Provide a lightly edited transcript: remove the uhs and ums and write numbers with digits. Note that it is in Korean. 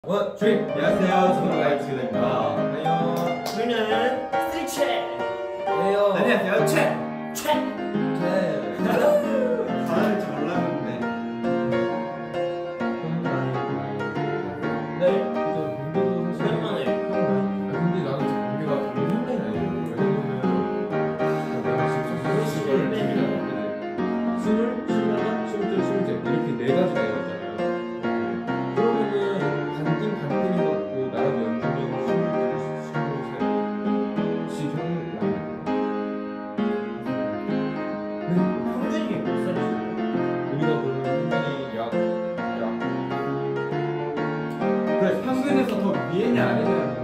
주인! 안녕하세요. 저는 라이트입니다. 안녕. 저희는 스트리트. 안녕. 안녕하세요. 최. 잘할 줄 몰랐는데. 네. 공부도 사실 오랜만에. 근데 나는 진짜 공부가 너무 힘드네. 왜냐면은 내가 지금 시간을 빼면 스물, 스물하나, 스물둘, 스물셋 이렇게 네 가지 나이가 있잖아요. 그러면은 반띵 반띵인 것 같고 나랑 연주면 스물둘, 스물셋 지금 평균이 몇 살이세요? 우리가 그러면 평균이 약 그래 평균에서 더 위에냐 아래냐